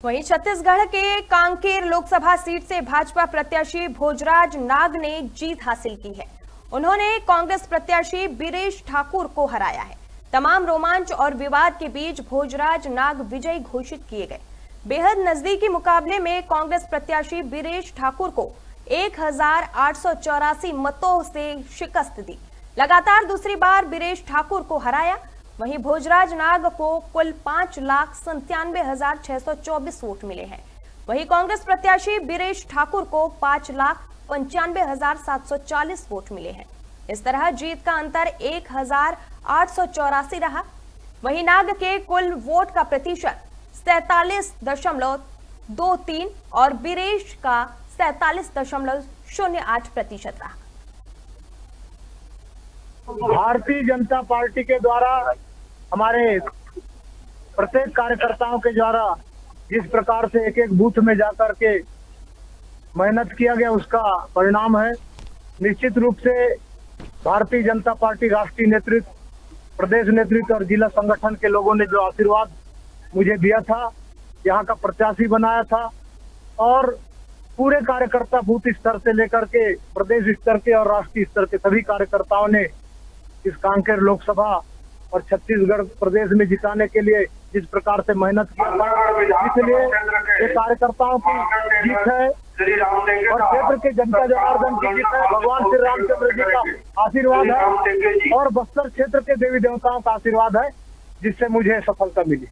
वहीं छत्तीसगढ़ के कांकेर लोकसभा सीट से भाजपा प्रत्याशी भोजराज नाग ने जीत हासिल की है। उन्होंने कांग्रेस प्रत्याशी बीरेश ठाकुर को हराया है। तमाम रोमांच और विवाद के बीच भोजराज नाग विजयी घोषित किए गए। बेहद नजदीकी मुकाबले में कांग्रेस प्रत्याशी बीरेश ठाकुर को 1884 मतों से शिकस्त दी। लगातार दूसरी बार बीरेश ठाकुर को हराया। वहीं भोजराज नाग को कुल 5,97,624 वोट मिले हैं। वहीं कांग्रेस प्रत्याशी बीरेश ठाकुर को 5,95,740 वोट मिले हैं। इस तरह जीत का अंतर 1,884 रहा। वहीं नाग के कुल वोट का प्रतिशत 47.23 और बीरेश का 47.08% रहा। भारतीय जनता पार्टी के द्वारा हमारे प्रत्येक कार्यकर्ताओं के द्वारा जिस प्रकार से एक एक बूथ में जाकर के मेहनत किया गया, उसका परिणाम है। निश्चित रूप से भारतीय जनता पार्टी राष्ट्रीय नेतृत्व, प्रदेश नेतृत्व और जिला संगठन के लोगों ने जो आशीर्वाद मुझे दिया था, यहाँ का प्रत्याशी बनाया था, और पूरे कार्यकर्ता बूथ स्तर से लेकर के प्रदेश स्तर के और राष्ट्रीय स्तर के सभी कार्यकर्ताओं ने इस कांकेर लोकसभा और छत्तीसगढ़ प्रदेश में जिताने के लिए जिस प्रकार से मेहनत किया था, इसलिए ये कार्यकर्ताओं की जीत है और क्षेत्र के जनता जनार्दन की जीत है। भगवान श्री रामचंद्र जी का आशीर्वाद है और बस्तर क्षेत्र के देवी देवताओं का आशीर्वाद है, जिससे मुझे सफलता मिली।